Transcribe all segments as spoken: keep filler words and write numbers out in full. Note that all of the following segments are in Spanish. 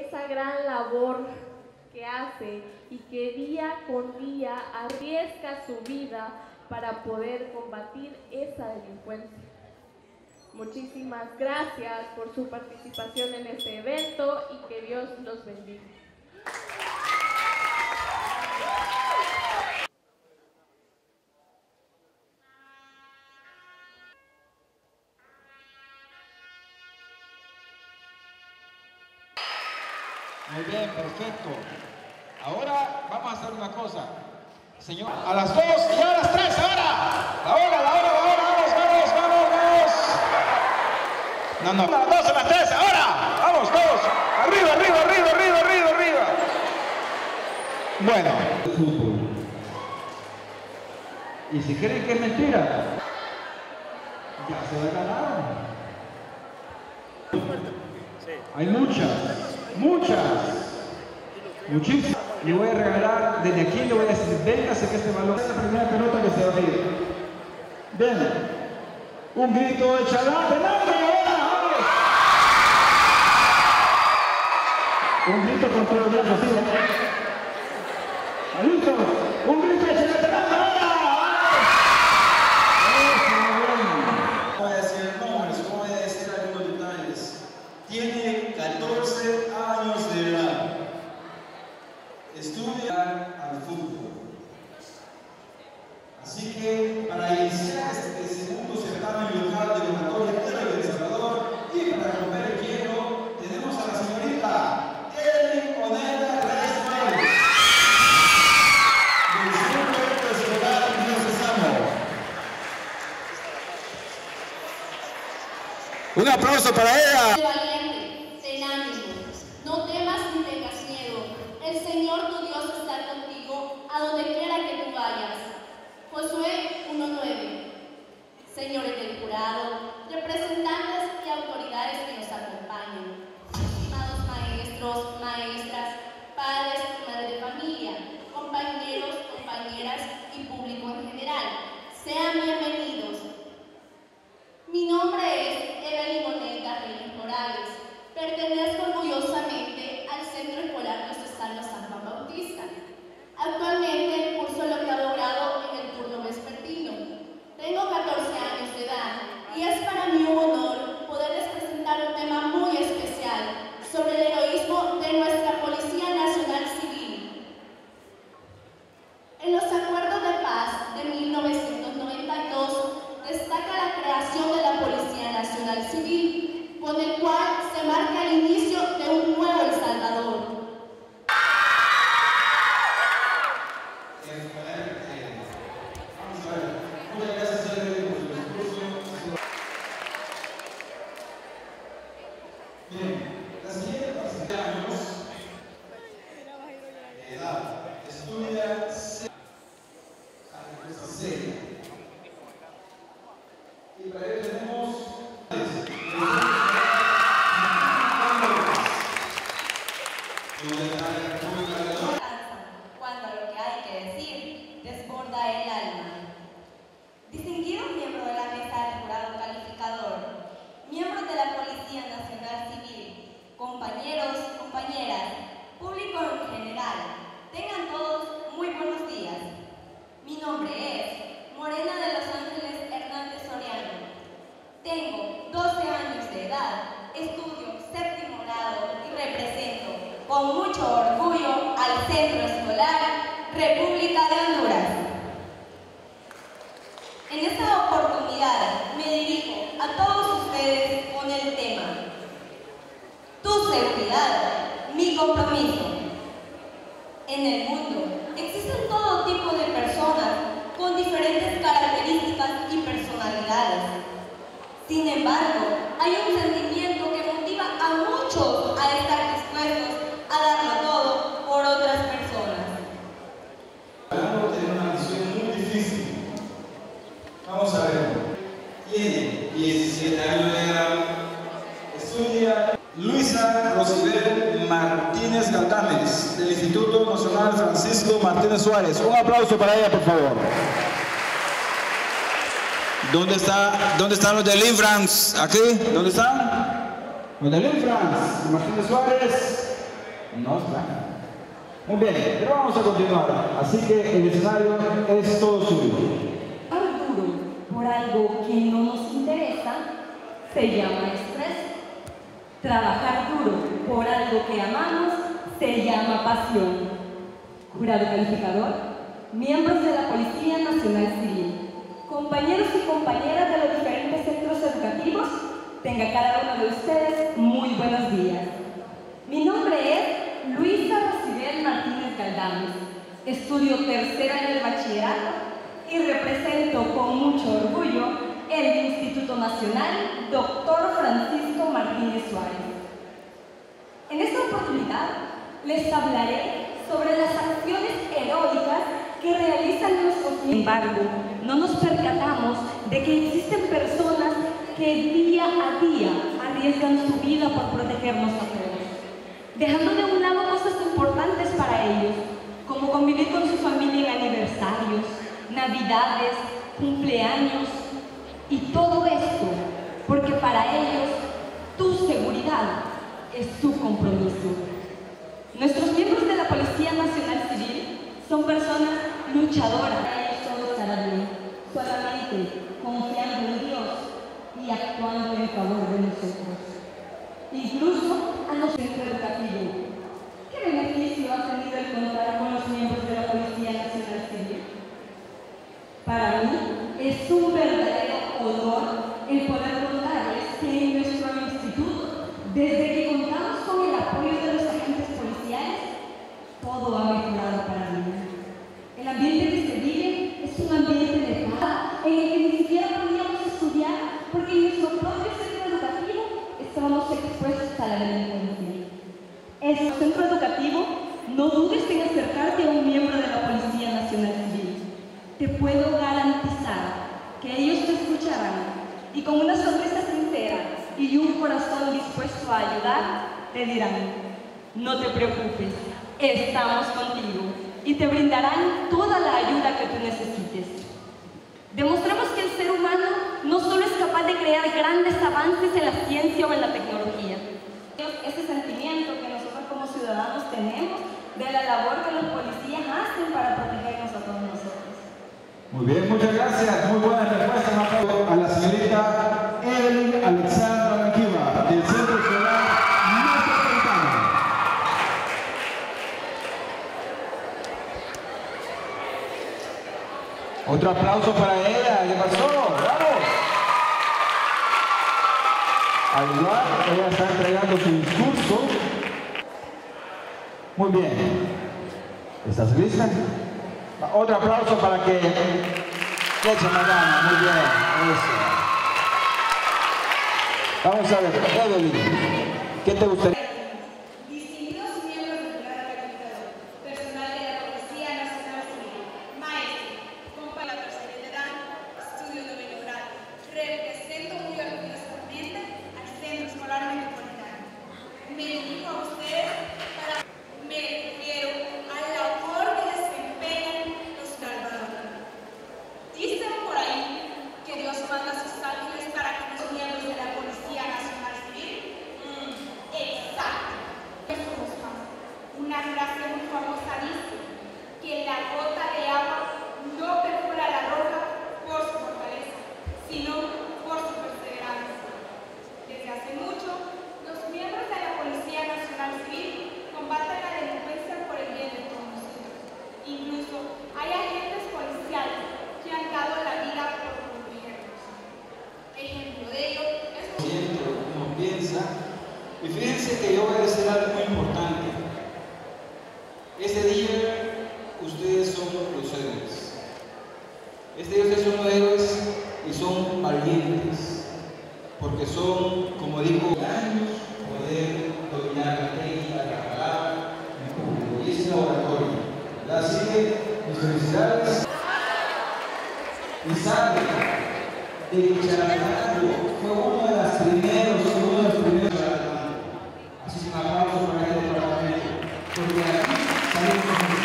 esa gran labor que hace y que día con día arriesga su vida para poder combatir esa delincuencia. Muchísimas gracias por su participación en este evento y que Dios los bendiga. Muy bien, perfecto. Ahora vamos a hacer una cosa. Señor, a las dos y a las tres, ahora. La hora, la hora, la hora, vamos, vamos, vamos, vamos. No, no, a las dos, a las tres, ahora. Vamos, todos. Arriba, arriba, arriba, arriba, arriba, arriba. Bueno. Fútbol. Y si creen que es mentira, ya se la ganaron. Hay muchas, muchas, muchísimas. Le voy a regalar, desde aquí le voy a decir, véngase que este balón es la primera pelota que se va a ir. Ven, un grito de chalán, ven, hombre, ahora, hombre. Un grito con todo el brazo, así, ¿no? ¿Listo? Un grito de chalán, ahora. No voy a decir nombres, no voy a decir algunos detalles. Tiene catorce años de edad. Estudia al fútbol. Así que para iniciar este segundo certamen local de donatoria de El Salvador y para romper el hielo, tenemos a la señorita Ellen Oneda Reyes Mayo, del Centro Escolar Diocesano. Un aplauso para ella. Sé valiente, ten ánimo, no temas ni tengas miedo. El Señor tu Dios está contigo a donde quiera que tú vayas. Josué uno nueve. Señores del jurado, representantes y autoridades que nos acompañan, estimados maestros, maestras, padres y madres de familia, compañeros, compañeras y público en general, sean bienvenidos. Mi nombre es Evelyn Oneida Reyes Morales. Pertenezco orgullosamente al Centro Escolar Diocesano San Juan Bautista. Actualmente curso lo graduado en el turno vespertino. Tengo catorce años de edad y es para mí un honor poderles presentar un tema muy especial sobre el heroísmo de nuestra Policía Nacional Civil. En los acuerdos de paz de mil novecientos noventa y dos destaca la creación de la Policía Nacional Civil, con el cual se marca el inicio de un nuevo El Salvador. Cuando lo que hay que decir desborda el alma. Distinguido miembro de la mesa del jurado calificador, miembros de la Policía Nacional Civil, compañeros, compañeras, público en general, tengan todos muy buenos días. Mi nombre es Morena de Los Ángeles Hernández Soriano. Tengo doce años de edad, estudio séptimo grado y represento con mucho orgullo al Centro Escolar República de Honduras. En esta oportunidad me dirijo a todos ustedes con el tema Tu seguridad, mi compromiso. En el mundo existen todo tipo de personas con diferentes características y personalidades. Sin embargo, hay un sentimiento que motiva a muchos a estar dispuestos a darlo todo por otras personas. Tiene una misión muy difícil. Vamos a ver. Tiene diecisiete años de edad. Estudia Luisa Rosibel Martínez Galdames, del Instituto Nacional Francisco Martínez Suárez. Un aplauso para ella, por favor. ¿Dónde está, dónde están los del Infrance? ¿Aquí? ¿Dónde están? Los del Infrance. Martínez Suárez. No está. Muy bien, pero vamos a continuar. Así que el escenario es todo suyo. Trabajar duro por algo que no nos interesa se llama estrés. Trabajar duro por algo que amamos se llama pasión. Jurado calificador, miembros de la Policía Nacional Civil, compañeros y compañeras de los diferentes centros educativos, tenga cada uno de ustedes muy buenos días. Mi nombre es Luisa Rosibel Martínez Galdames, estudio tercer año de bachillerato y represento con mucho orgullo el Instituto Nacional Doctor Francisco Martínez Suárez. En esta oportunidad les hablaré sobre las acciones heroicas que realizan nuestros. Sin embargo, no nos percatamos de que existen personas que día a día arriesgan su vida por protegernos a todos, dejando de un lado cosas importantes para ellos, como convivir con su familia en aniversarios, navidades, cumpleaños, y todo esto porque para ellos tu seguridad es su compromiso. Nuestros miembros de la Policía Nacional Civil son personas luchadoras. Ellos todo estará bien, solamente confiando en Dios y actuando en favor de nosotros. Incluso a los centros educativos. ¿Qué beneficio ha tenido el contar con los miembros de la Policía Nacional Civil? Para mí es un verdadero honor el poder contarles que en nuestro instituto, desde que contamos con el apoyo de los agentes policiales, todo ha mejorado para mí. El ambiente que se vive es un ambiente de paz, en el que ni siquiera podíamos estudiar porque en nuestro propio centro educativo estábamos expuestos a la delincuencia. En su centro educativo, no dudes en acercarte a un miembro de la Policía Nacional Civil. Te puedo garantizar que ellos te escucharán y con una sonrisa sincera y un corazón dispuesto a ayudar, te dirán: no te preocupes, estamos contigo, y te brindarán toda la ayuda que tú necesites. Demostremos que el ser humano no solo es capaz de crear grandes avances en la ciencia o en la tecnología. Ese sentimiento que nosotros como ciudadanos tenemos de la labor que los policías hacen para protegernos a todos nosotros. Muy bien, muchas gracias. Muy buena respuesta. Un aplauso a la señorita Evelyn Alexandra Lanquiva, del Centro Escolar Metropolitano. Otro aplauso para ella. ¿Qué pasó? ¡Vamos! Al igual, ella está entregando su discurso. Muy bien. ¿Estás lista? Otro aplauso para que le eche más ganas. Muy bien. Eso. Vamos a ver, Evelyn, ¿qué te gustaría? Distinguidos miembros del jurado calificador, personal de la Policía Nacional Civil, maestros, compañeros de la tercera edad, estudio noveno grado, represento muy orgullosamente al Centro Escolar Metropolitano. Me dirijo a ustedes para me refiero al labor que desempeñan los salvadores. Dicen por ahí que Dios manda a sus ángeles para que los miembros de la Policía Nacional Civil. Mm, exacto. Eso nos pasa. Una frase muy famosa dice que la gota de agua no perfora la roca por su fortaleza, sino por su perseverancia. Desde hace mucho, los miembros de la Policía Nacional Civil combaten la delincuencia por el bien de todos nosotros. Incluso hay agentes policiales que han dado la vida por protegernos. Ejemplo de ello es Como piensa, y fíjense que yo voy a decir algo muy importante. Este día ustedes son los héroes. Este día ustedes son los héroes y son valientes, porque son, como digo, años poder dominar la técnica, la palabra, el público, y ese laboratorio. Así que mis felicidades. Y saben de que Chalatenango fue uno de los primeros, uno de los primeros Chalatenango. Así que un aplauso para este departamento, porque de aquí salimos nosotros.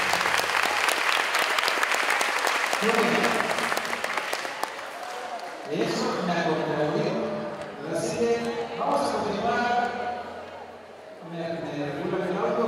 De eso me acordé. Así que vamos a continuar. Me, me, me, me, me, me,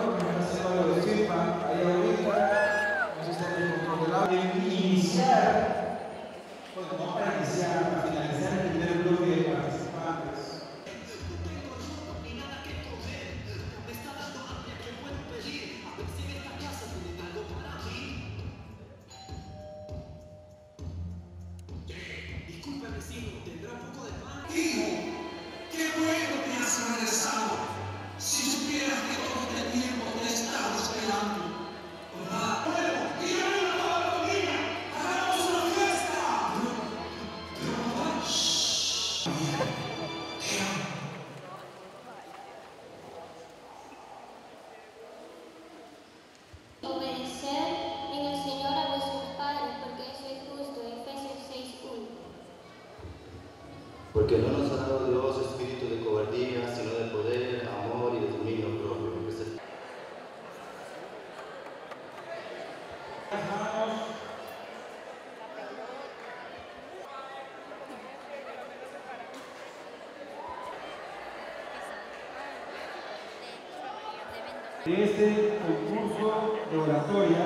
de este concurso de oratoria.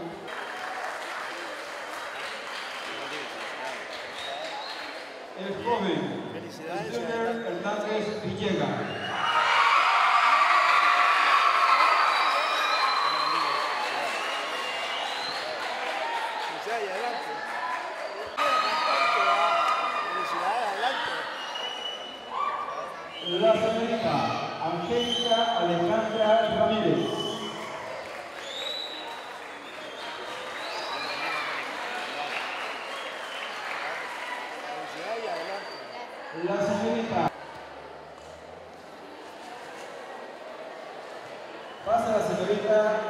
El joven Junior Hernández Villegas. La señorita Angélica Alejandra Ramírez. La señorita. Pasa la señorita